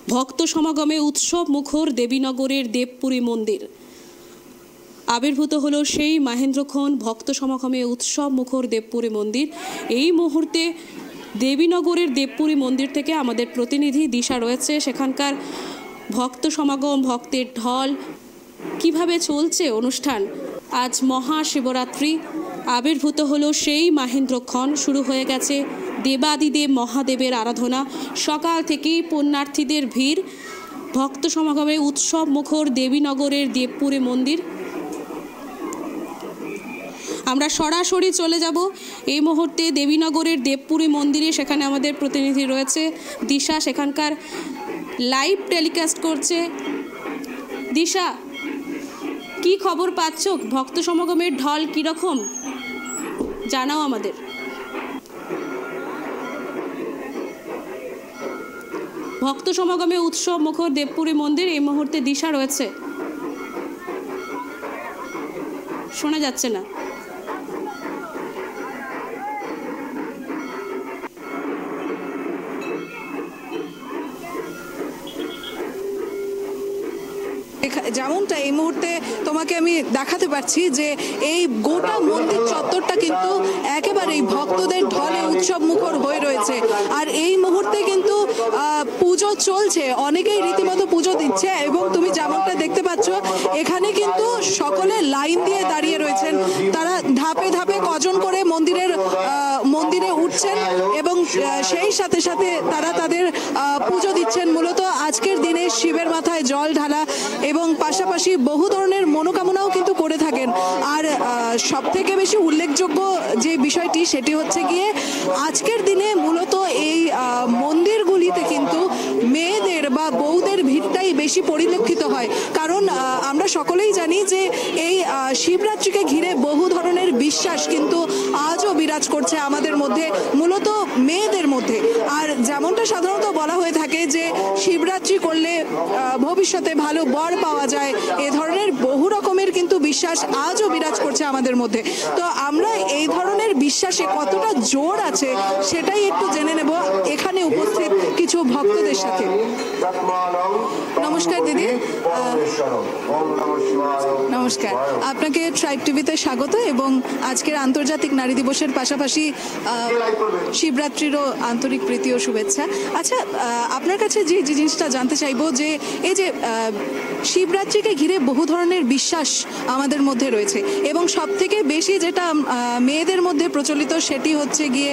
ভক্ত সমাগমে উৎসব মুখর দেবীনগরের দেবপুরী মন্দির। আবির্ভূত হলো সেই মহেন্দ্রক্ষণ ভক্ত সমাগমে উৎসব মুখর দেবপুরী মন্দির। এই মুহূর্তে দেবীনগরের দেবপুরী মন্দির থেকে আমাদের প্রতিনিধি দিশা রয়েছে। সেখানকার ভক্ত সমাগম, ভক্তের ঢল, কিভাবে চলছে অনুষ্ঠান। আজ মহাশিবরাত্রি, আবির্ভূত হলো সেই মহেন্দ্রক্ষণ। শুরু হয়ে গেছে দেবাদিদেব মহাদেবের আরাধনা। সকাল থেকেই পুণ্যার্থীদের ভিড়। ভক্ত সমাগমে উৎসব মুখর দেবীনগরের দেবপুরী মন্দির। আমরা সরাসরি চলে যাব এই মুহূর্তে দেবীনগরের দেবপুরী মন্দিরে। সেখানে আমাদের প্রতিনিধি রয়েছে দিশা, সেখানকার লাইভ টেলিকাস্ট করছে। দিশা, কি খবর পাচ্ছ? ভক্ত সমাগমের ঢল কীরকম জানাও আমাদের। ভক্ত সমাগমে উৎসব মুখর দেবপুরী মন্দির, এই মুহূর্তে দিশা রয়েছে। শোনা যাচ্ছে না। যেমনটা এই মুহূর্তে তোমাকে আমি দেখাতে পারছি যে এই গোটা মন্দির চত্বরটা কিন্তু একেবারেই ভক্তদের ঢলে উৎসব মুখর হয়ে রয়েছে। আর এই মুহূর্তে কিন্তু পুজো চলছে, অনেকেই রীতিমতো পুজো দিচ্ছে এবং তুমি যেমনটা দেখতে পাচ্ছ এখানে কিন্তু সকলে লাইন দিয়ে দাঁড়িয়ে রয়েছেন। তারা ধাপে ধাপে কজন করে মন্দিরে উঠছেন এবং সেই সাথে সাথে তারা তাদের পুজো দিচ্ছেন। মূলত আজকের দিনে শিবের মাথায় জল ঢালা এবং পাশাপাশি বহু ধরনের মনোকামনাও কিন্তু করে থাকেন। আর সব থেকে বেশি উল্লেখযোগ্য যে বিষয়টি সেটি হচ্ছে গিয়ে আজকের দিনে মূলত এই মন্দিরগুলিতে কিন্তু মেয়েদের বা বউদের ভিড়টাই বেশি পরিলক্ষিত হয়। কারণ আমরা সকলেই জানি যে এই শিবরাত্রিকে ঘিরে বহু ধরনের বিশ্বাস কিন্তু আজও বিরাজ করছে আমাদের মধ্যে, মূলত মেয়েদের মধ্যে। আর যেমনটা সাধারণত বলা হয়ে থাকে যে শিবরাত্রি করলে ভবিষ্যতে ভালো বর পাওয়া যায়, এ ধরনের বহু রকমের কিন্তু বিশ্বাস আজও বিরাজ করছে আমাদের মধ্যে। তো আমরা এই ধরনের বিশ্বাসে কতটা জোর আছে সেটাই একটু জেনে নেব এখানে উপস্থিত কিছু ভক্তদের সাথে। নমস্কার দিদি। নমস্কার, আপনাকে ট্রাইব টিভিতে স্বাগত এবং আজকের আন্তর্জাতিক নারী দিবসের পাশাপাশি শিবরাত্রিরও আন্তরিক প্রীতি ও শুভেচ্ছা। আচ্ছা, আপনার কাছে যে জিনিসটা জানতে চাইবো যে এই যে শিবরাত্রিকে ঘিরে বহু ধরনের বিশ্বাস আমাদের মধ্যে রয়েছে এবং সব থেকে বেশি যেটা মেয়েদের মধ্যে প্রচলিত সেটি হচ্ছে গিয়ে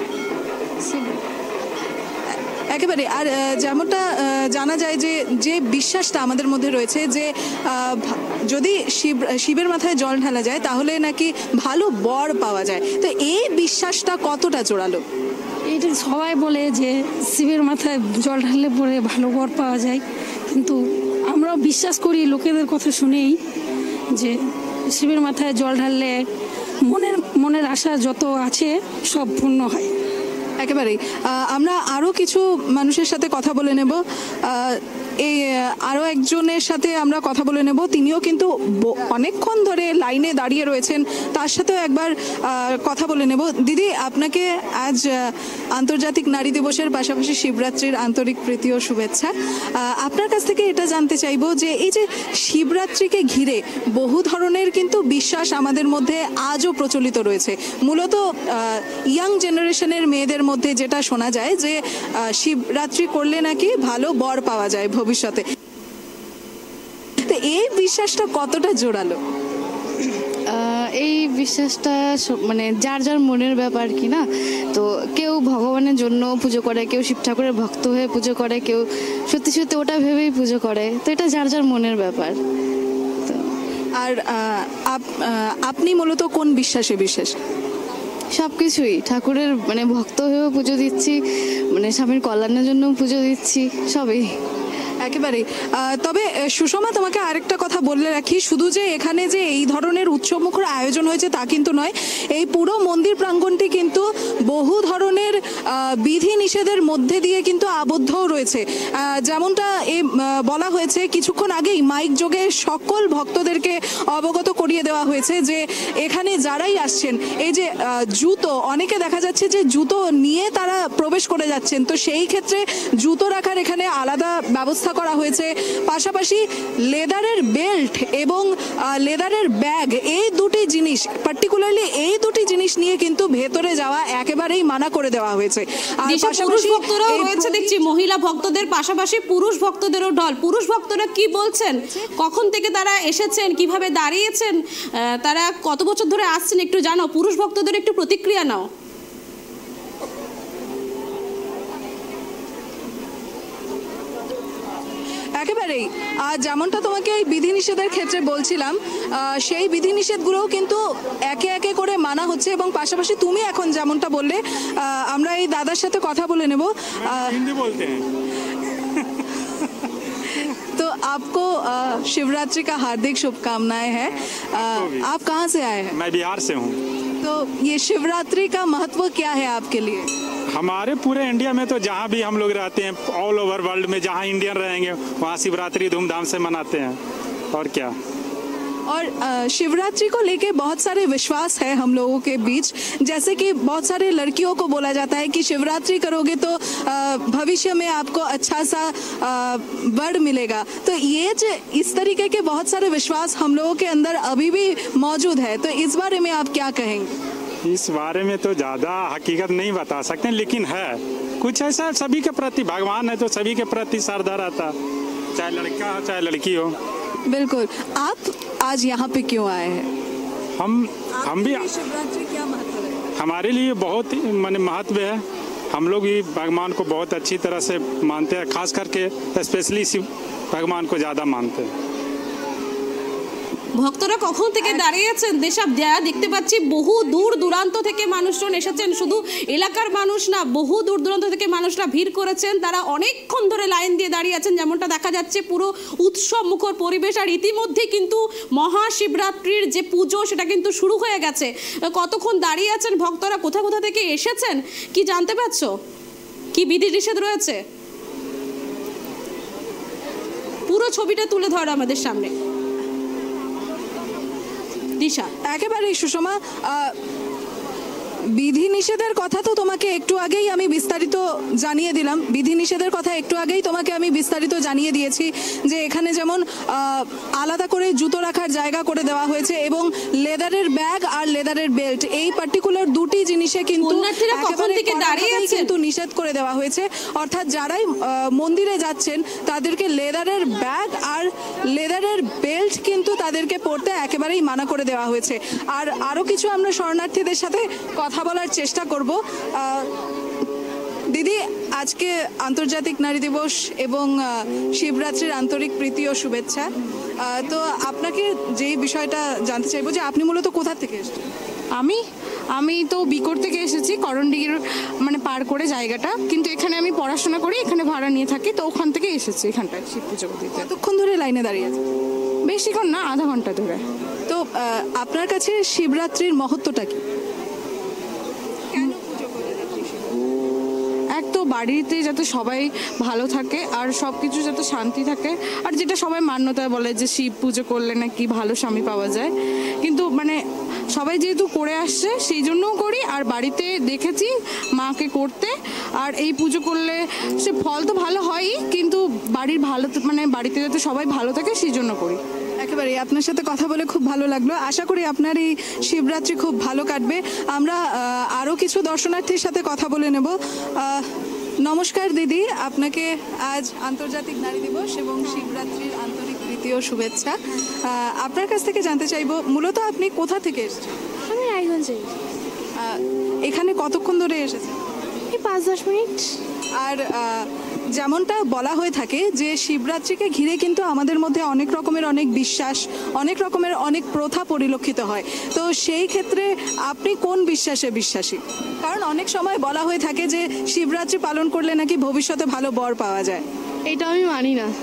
একেবারে। আর যেমনটা জানা যায় যে যে বিশ্বাসটা আমাদের মধ্যে রয়েছে যে যদি শিবের মাথায় জল ঢালা যায় তাহলে নাকি ভালো বর পাওয়া যায়, তো এই বিশ্বাসটা কতটা জোরালো? এটা সবাই বলে যে শিবের মাথায় জল ঢাললে পরে ভালো বর পাওয়া যায়, কিন্তু আমরাও বিশ্বাস করি লোকেদের কথা শুনেই যে শিবের মাথায় জল ঢাললে মনের আশা যত আছে সব পূর্ণ হয়। একেবারেই। আমরা আরও কিছু মানুষের সাথে কথা বলে নেব। এই আরও একজনের সাথে আমরা কথা বলে নেব, তিনিও কিন্তু অনেকক্ষণ ধরে লাইনে দাঁড়িয়ে রয়েছেন, তার সাথেও একবার কথা বলে নেব। দিদি, আপনাকে আজ আন্তর্জাতিক নারী দিবসের পাশাপাশি শিবরাত্রির আন্তরিক প্রীতি ও শুভেচ্ছা। আপনার কাছ থেকে এটা জানতে চাইবো যে এই যে শিবরাত্রিকে ঘিরে বহু ধরনের কিন্তু বিশ্বাস আমাদের মধ্যে আজও প্রচলিত রয়েছে। মূলত ইয়াং জেনারেশনের মেয়েদের মধ্যে যেটা শোনা যায় যে শিবরাত্রি করলে নাকি ভালো বর পাওয়া যায় ভবিষ্যতে, তো এই বিশ্বাসটা কতটা জোরালো? এই বিশ্বাসটা মানে যার যার মনের ব্যাপার কি না। তো কেউ ভগবানের জন্য পুজো করে, কেউ শিব ঠাকুরের ভক্ত হয়ে পুজো করে, কেউ সত্যি সত্যি ওটা ভেবেই পুজো করে। তো এটা যার যার মনের ব্যাপার। আর আপনি মূলত কোন বিশ্বাসে বিশ্বাস? সব কিছুই ঠাকুরের মানে ভক্ত হয়েও পুজো দিচ্ছি, মানে স্বামীর কল্যাণের জন্য পুজো দিচ্ছি, সবই। একেবারেই তবে সুষমা, তোমাকে আরেকটা কথা বলে রাখি, শুধু যে এখানে যে এই ধরনের উৎসবমুখর আয়োজন হয়েছে তা কিন্তু নয়, এই পুরো মন্দির প্রাঙ্গণটি কিন্তু বহু ধরনের বিধি নিষেধের মধ্যে দিয়ে কিন্তু আবদ্ধও রয়েছে। যেমনটা বলা হয়েছে কিছুক্ষণ আগেই মাইক যোগে সকল ভক্তদেরকে অবগত করিয়ে দেওয়া হয়েছে যে এখানে যারাই আসছেন এই যে জুতো, অনেকে দেখা যাচ্ছে যে জুতো নিয়ে তারা প্রবেশ করে যাচ্ছেন, তো সেই ক্ষেত্রে জুতো রাখার এখানে আলাদা ব্যবস্থা করা হয়েছে। পাশাপাশি লেদারের বেল্ট এবং লেদারের ব্যাগ, এই দুটি জিনিস, পার্টিকুলারলি এই দুটি জিনিস নিয়ে কিন্তু ভেতরে যাওয়া একেবারেই মানা করে দেওয়া হয়েছে। আর পুরুষ ভক্তরাও রয়েছে দেখছি, মহিলা ভক্তদের পাশাপাশি পুরুষ ভক্তদেরও ঢল। পুরুষ ভক্তরা কি বলছেন, কখন থেকে তারা এসেছেন, কিভাবে দাঁড়িয়েছেন, তারা কত বছর ধরে আসছেন একটু জানো, পুরুষ ভক্তদের একটু প্রতিক্রিয়া নাও। একেবারেই যেমনটা তোমাকে এই বিধিনিষেধের ক্ষেত্রে বলছিলাম, সেই বিধিনিষেধগুলোও কিন্তু একে একে করে মানা হচ্ছে। এবং পাশাপাশি তুমি এখন যেমনটা বললে, আমরা এই দাদার সাথে কথা বলে নেব। हिंदी बोलते हैं। तो आपको शिवरात्रि का हार्दिक शुभकामनाएं हैं। आप कहाँ से आए हैं? मैं बिहार से हूँ। तो ये शिवरात्रि का महत्व क्या है आपके लिए? हमारे पूरे इंडिया में तो जहाँ भी हम लोग रहते हैं, ऑल ओवर वर्ल्ड में जहाँ इंडियन रहेंगे वहाँ शिवरात्रि धूमधाम से मनाते हैं। और क्या, और शिवरात्रि को लेके बहुत सारे विश्वास है हम लोगों के बीच, जैसे कि बहुत सारे लड़कियों को बोला जाता है कि शिवरात्रि करोगे तो भविष्य में आपको अच्छा सा वर मिलेगा। तो ये जो इस तरीके के बहुत सारे विश्वास हम लोगों के अंदर अभी भी मौजूद है, तो इस बारे में आप क्या कहेंगे? इस बारे में तो ज़्यादा हकीकत नहीं बता सकते, लेकिन है कुछ ऐसा। सभी के प्रति भगवान है तो सभी के प्रति श्रद्धा रहता, चाहे लड़का हो चाहे लड़की हो। बिल्कुल। आप आज यहाँ पे क्यों आए हैं? हम भी, शिवरात्रि क्या महत्व है? हमारे लिए बहुत माने महत्व है। हम लोग भी भगवान को बहुत अच्छी तरह से मानते हैं, खास करके स्पेशली शिव भगवान को ज़्यादा मानते हैं। ভক্তরা কখন থেকে দাঁড়িয়েছেন, দেশাব দেয়া দেখতে পাচ্ছি বহু দূর দূরান্ত থেকে মানুষজন এসেছেন, শুধু এলাকার মানুষ না, বহু দূর দূরান্ত থেকে মানুষরা ভিড় করেছেন, তারা অনেকক্ষণ ধরে লাইন দিয়ে দাঁড়িয়ে আছেন, যেমনটা দেখা যাচ্ছে পুরো উৎসব মুখর পরিবেশ। আর ইতিমধ্যে কিন্তু মহাশিবরাত্রির যে পুজো সেটা কিন্তু শুরু হয়ে গেছে। কতক্ষণ দাঁড়িয়ে আছেন ভক্তরা, কোথা কোথা থেকে এসেছেন কি জানতে পারছো, কি বিধি নিষেধ রয়েছে, পুরো ছবিটা তুলে ধরো আমাদের সামনে দিশা। একেবারেই সুষমা, বিধিনিষেধের কথা তো তোমাকে একটু আগেই আমি বিস্তারিত জানিয়ে দিলাম। বিধিনিষেধের কথা একটু আগেই তোমাকে আমি বিস্তারিত জানিয়ে দিয়েছি যে এখানে যেমন আলাদা করে জুতো রাখার জায়গা করে দেওয়া হয়েছে এবং লেদারের ব্যাগ আর লেদারের বেল্ট, এই পার্টিকুলার দুটি জিনিসে কিন্তু কিন্তু নিষেধ করে দেওয়া হয়েছে। অর্থাৎ যারাই মন্দিরে যাচ্ছেন তাদেরকে লেদারের ব্যাগ আর লেদারের বেল্ট কিন্তু তাদেরকে পরতে একেবারেই মানা করে দেওয়া হয়েছে। আর আরও কিছু আমরা শরণার্থীদের সাথে কথা বলার চেষ্টা করব। দিদি, আজকে আন্তর্জাতিক নারী দিবস এবং শিবরাত্রির আন্তরিক প্রীতি ও শুভেচ্ছা। তো আপনাকে যেই বিষয়টা জানতে চাইবো যে আপনি মূলত কোথা থেকে এসেছেন? আমি তো বিকোর থেকে এসেছি, করণডিগির মানে পার করে জায়গাটা, কিন্তু এখানে আমি পড়াশোনা করি, এখানে ভাড়া নিয়ে থাকি, তো ওখান থেকে এসেছি এখানটায় শিব পুজো দিতে। কতক্ষণ ধরে লাইনে দাঁড়িয়ে আছে? বেশিক্ষণ না, আধা ঘন্টা ধরে। তো আপনার কাছে শিবরাত্রির মহত্বটা কি? এক তো বাড়িতে যাতে সবাই ভালো থাকে আর সব কিছু যাতে শান্তি থাকে, আর যেটা সবাই মান্যতা বলে যে শিব পুজো করলে নাকি ভালো স্বামী পাওয়া যায়, কিন্তু মানে সবাই যেহেতু করে আসছে সেই জন্যও করি, আর বাড়িতে দেখেছি মাকে করতে, আর এই পুজো করলে সে ফল তো ভালো হয়ই, কিন্তু বাড়ির ভালো মানে বাড়িতে যাতে সবাই ভালো থাকে সেই জন্য করি। একেবারে আপনার সাথে কথা বলে খুব ভালো লাগলো। আশা করি আপনার এই শিবরাত্রি খুব ভালো কাটবে। আমরা আরও কিছু দর্শনার্থীর সাথে কথা বলে নেব। নমস্কার দিদি, আপনাকে আজ আন্তর্জাতিক নারী দিবস এবং শিবরাত্রির আন্তরিক প্রীতি ও শুভেচ্ছা। আপনার কাছ থেকে জানতে চাইবো মূলত আপনি কোথা থেকে এসেছেন? আমি রায়গঞ্জে। এখানে কতক্ষণ ধরে এসেছেন? এই 5-10 মিনিট। আর যেমনটা বলা হয়ে থাকে যে শিবরাত্রিকে ঘিরে কিন্তু আমাদের মধ্যে অনেক রকমের অনেক বিশ্বাস, অনেক রকমের অনেক প্রথা পরিলক্ষিত হয়। তো সেই ক্ষেত্রে আপনি কোন বিশ্বাসে বিশ্বাসী? কারণ অনেক সময় বলা হয়ে থাকে যে শিবরাত্রি পালন করলে নাকি ভবিষ্যতে ভালো বর পাওয়া যায়। এটা আমি মানি না।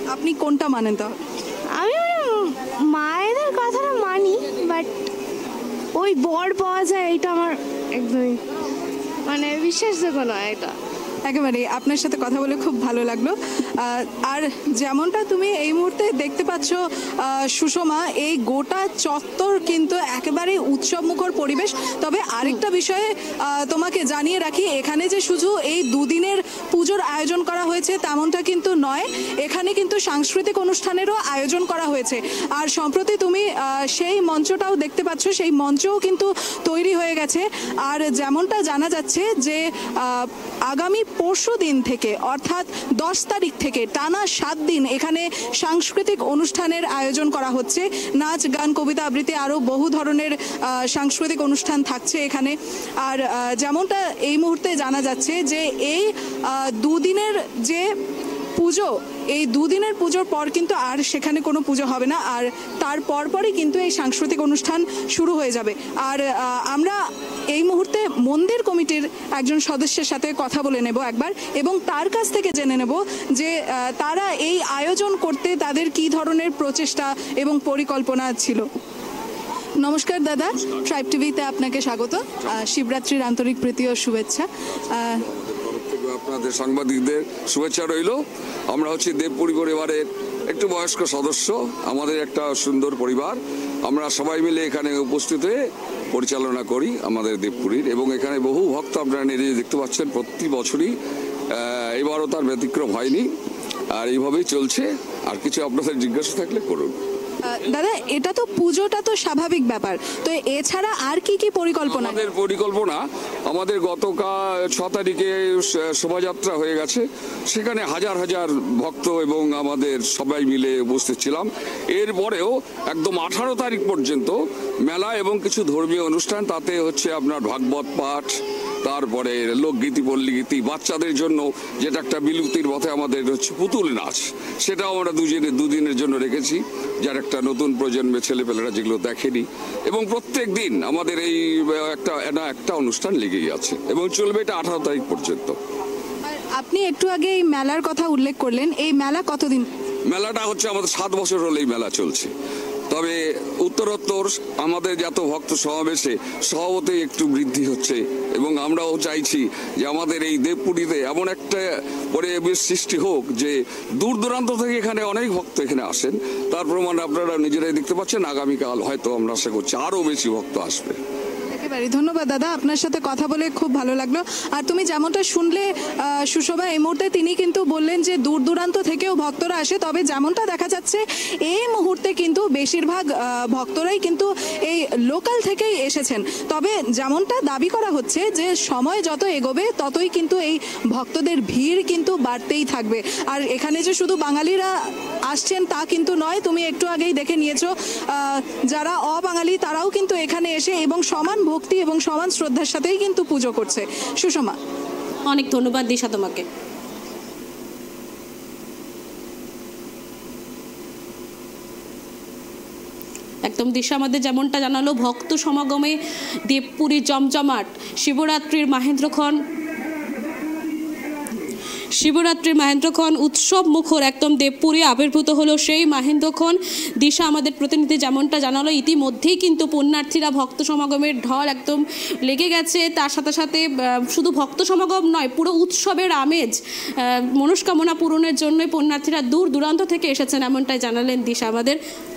আপনি কোনটা মানেন তো? আমি মায়েদের কথাটা মানি, বাট ওই বর পাওয়া যায় এটা আমার একদমই বিশ্বাসযোগ্য নয় এটা। একেবারে আপনার সাথে কথা বলে খুব ভালো লাগলো। আর যেমনটা তুমি এই মুহূর্তে দেখতে পাচ্ছ সুষমা, এই গোটা চত্বর কিন্তু একেবারে উৎসবমুখর পরিবেশ। তবে আরেকটা বিষয়ে তোমাকে জানিয়ে রাখি, এখানে যে শুধু এই দুদিনের পুজোর আয়োজন করা হয়েছে তেমনটা কিন্তু নয়, এখানে কিন্তু সাংস্কৃতিক অনুষ্ঠানেরও আয়োজন করা হয়েছে। আর সম্প্রতি তুমি সেই মঞ্চটাও দেখতে পাচ্ছ, সেই মঞ্চও কিন্তু তৈরি হয়ে গেছে। আর যেমনটা জানা যাচ্ছে যে আগামী পরশু দিন থেকে অর্থাৎ 10 তারিখ থেকে টানা 7 দিন এখানে সাংস্কৃতিক অনুষ্ঠানের আয়োজন করা হচ্ছে। নাচ, গান, কবিতা আবৃত্তি আরও বহু ধরনের সাংস্কৃতিক অনুষ্ঠান থাকছে এখানে। আর যেমনটা এই মুহূর্তে জানা যাচ্ছে যে এই দুদিনের যে পুজো, এই দুদিনের পুজোর পর কিন্তু আর সেখানে কোনো পুজো হবে না, আর তার পরপরই কিন্তু এই সাংস্কৃতিক অনুষ্ঠান শুরু হয়ে যাবে। আর আমরা এই মুহূর্তে মন্দির কমিটির একজন সদস্যের সাথে কথা বলে নেব একবার, এবং তার কাছ থেকে জেনে নেব যে তারা এই আয়োজন করতে তাদের কী ধরনের প্রচেষ্টা এবং পরিকল্পনা ছিল। নমস্কার দাদা, ট্রাইব টিভিতে আপনাকে স্বাগত। শিবরাত্রির আন্তরিক প্রীতি ও শুভেচ্ছা। আপনাদের সাংবাদিকদের শুভেচ্ছা রইল। আমরা হচ্ছে দেবপুরী পরিবারের একটু বয়স্ক সদস্য, আমাদের একটা সুন্দর পরিবার। আমরা সবাই মিলে এখানে উপস্থিত হয়ে পরিচালনা করি আমাদের দেবপুরীর, এবং এখানে বহু ভক্ত আপনারা নিজে দেখতে পাচ্ছেন প্রতি বছরই, এবারও তার ব্যতিক্রম হয়নি। আর এইভাবেই চলছে। আর কিছু আপনাদের জিজ্ঞাসা থাকলে করুন। দাদা, এটা তো পুজোটা তো স্বাভাবিক ব্যাপার, তো এছাড়া আর কি কি পরিকল্পনা? আমাদের পরিকল্পনা, আমাদের গতকাল 6 তারিখে শোভাযাত্রা হয়ে গেছে, সেখানে হাজার হাজার ভক্ত এবং আমাদের সবাই মিলে উপস্থিত ছিলাম। এরপরেও একদম 18 তারিখ পর্যন্ত মেলা এবং কিছু ধর্মীয় অনুষ্ঠান, তাতে হচ্ছে আপনার ভাগবত পাঠ, তারপরে লোকগীতি, পল্লীগীতি, বাচ্চাদের জন্য যেটা একটা বিলুপ্তির পথে আমাদের হচ্ছে পুতুল নাচ, সেটাও আমরা দুদিনের জন্য রেখেছি, যার একটা নতুন প্রজন্মের ছেলেপেলেরা যেগুলো দেখেনি। এবং প্রত্যেক দিন আমাদের এই একটা অনুষ্ঠান লেগেই আছে এবং চলবে এটা 18 তারিখ পর্যন্ত। আপনি একটু আগে এই মেলার কথা উল্লেখ করলেন, এই মেলা কতদিন? মেলাটা হচ্ছে আমাদের 7 বছর হলো এই মেলা চলছে। তবে উত্তরোত্তর আমাদের যত ভক্ত সমাবেশে স্বভাবতই একটু বৃদ্ধি হচ্ছে, এবং আমরাও চাইছি যে আমাদের এই দেবপুরীতে এমন একটা পরিবেশ সৃষ্টি হোক যে দূর দূরান্ত থেকে এখানে অনেক ভক্ত এখানে আসেন। তার প্রমাণ আপনারা নিজেরাই দেখতে পাচ্ছেন। আগামীকাল হয়তো আমরা আশা করছি আরও বেশি ভক্ত আসবে। একেবারে ধন্যবাদ দাদা, আপনার সাথে কথা বলে খুব ভালো লাগলো। আর তুমি যেমনটা শুনলে সুষমা, এই মুহূর্তে তিনি কিন্তু বললেন যে দূর দূরান্ত থেকেও ভক্তরা আসে। তবে যেমনটা দেখা যাচ্ছে এই মুহূর্তে কিন্তু বেশিরভাগ ভক্তরাই কিন্তু এই লোকাল থেকেই এসেছেন। তবে যেমনটা দাবি করা হচ্ছে যে সময় যত এগোবে ততই কিন্তু এই ভক্তদের ভিড় কিন্তু বাড়তেই থাকবে। আর এখানে যে শুধু বাঙালিরা আসছেন তা কিন্তু নয়, তুমি একটু আগেই দেখে নিয়েছো যারা অবাঙালি তারাও কিন্তু এখানে এসে এবং সমান ভক্তি এবং সমান শ্রদ্ধার সাথেই কিন্তু পুজো করছে। সুষমা, অনেক ধন্যবাদ দিশা তোমাকে। একদম দিশা আমাদের যেমনটা জানালো, ভক্ত সমাগমে দেবপুরী জমজমাট। শিবরাত্রির মাহেন্দ্রক্ষণ উৎসব মুখর একদম দেবপুরী আবির্ভূত হলো সেই মাহেন্দ্রক্ষণ। দিশা আমাদের প্রতিনিধি যেমনটা জানালো, ইতিমধ্যেই কিন্তু পুণ্যার্থীরা ভক্ত সমাগমের ঢল একদম লেগে গেছে। তার সাথে সাথে শুধু ভক্ত সমাগম নয়, পুরো উৎসবের আমেজ, মনস্কামনা পূরণের জন্যই পুণ্যার্থীরা দূর দূরান্ত থেকে এসেছেন, এমনটাই জানালেন দিশা আমাদের।